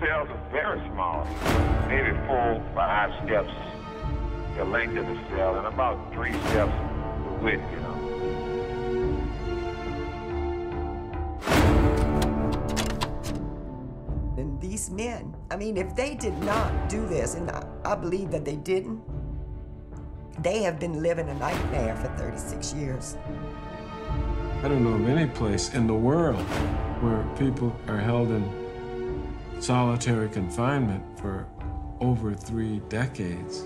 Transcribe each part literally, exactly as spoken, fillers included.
cells are very small, maybe four, five steps the length of the cell, and about three steps the width, you know. And these men, I mean, if they did not do this, and I, I believe that they didn't, they have been living a nightmare for thirty-six years. I don't know of any place in the world where people are held in solitary confinement for over three decades.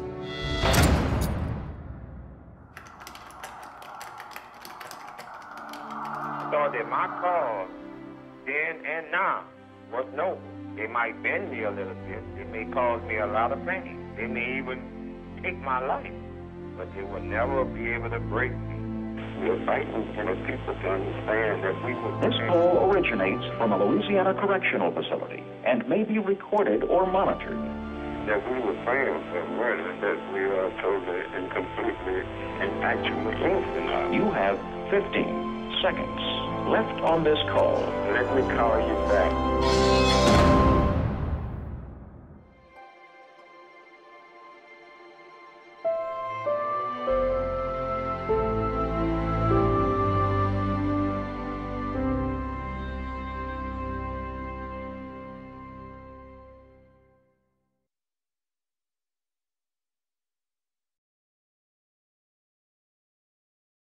Thought that my cause, then and now, was noble. They might bend me a little bit. They may cause me a lot of pain. They may even take my life, but they will never be able to break me. We're fighting for the people to understand that we will... This call originates from a Louisiana correctional facility and may be recorded or monitored. That we were praying for murder, that we are totally and completely and actually innocent. You have fifteen seconds left on this call. Let me call you back.